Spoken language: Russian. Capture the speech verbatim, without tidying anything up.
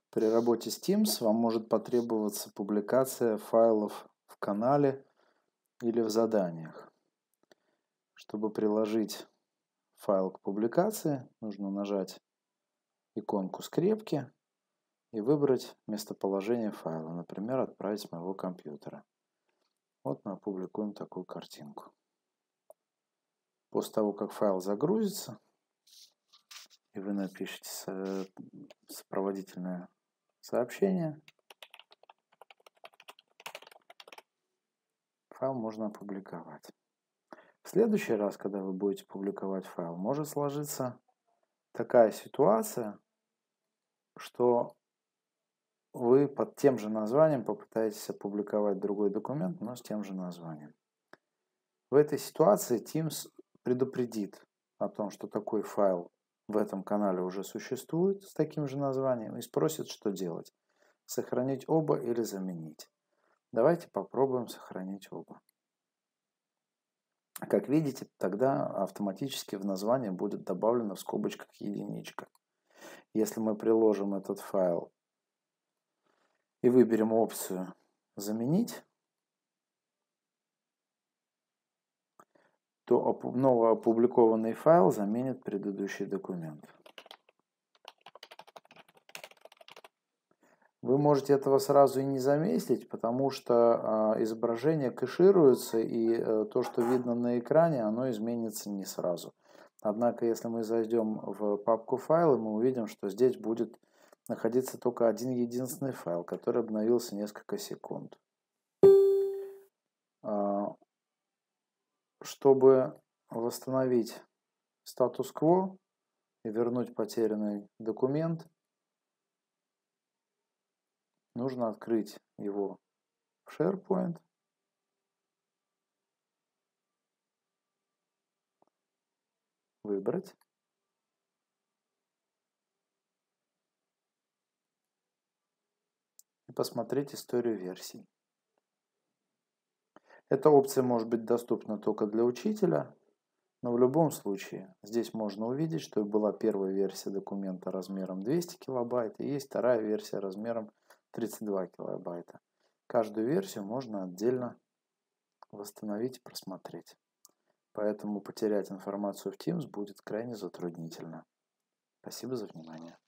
При работе с Teams вам может потребоваться публикация файлов в канале или в заданиях. Чтобы приложить файл к публикации, нужно нажать иконку скрепки и выбрать местоположение файла, например, отправить с моего компьютера. Вот мы опубликуем такую картинку. После того, как файл загрузится, и вы напишите сопроводительное сообщение, файл можно опубликовать. В следующий раз, когда вы будете публиковать файл, может сложиться такая ситуация, что вы под тем же названием попытаетесь опубликовать другой документ, но с тем же названием. В этой ситуации Teams предупредит о том, что такой файл в этом канале уже существует с таким же названием, и спросит, что делать. Сохранить оба или заменить. Давайте попробуем сохранить оба. Как видите, тогда автоматически в название будет добавлена в скобочках единичка. Если мы приложим этот файл и выберем опцию «Заменить», то новоопубликованный файл заменит предыдущий документ. Вы можете этого сразу и не заметить, потому что э, изображение кэшируется, и э, то, что видно на экране, оно изменится не сразу. Однако, если мы зайдем в папку файлы, мы увидим, что здесь будет находиться только один единственный файл, который обновился несколько секунд. Э, чтобы восстановить статус-кво и вернуть потерянный документ, нужно открыть его в SharePoint. Выбрать. И посмотреть историю версий. Эта опция может быть доступна только для учителя, но в любом случае здесь можно увидеть, что была первая версия документа размером двести килобайт и есть вторая версия размером тридцать два килобайта. Каждую версию можно отдельно восстановить и просмотреть. Поэтому потерять информацию в Teams будет крайне затруднительно. Спасибо за внимание.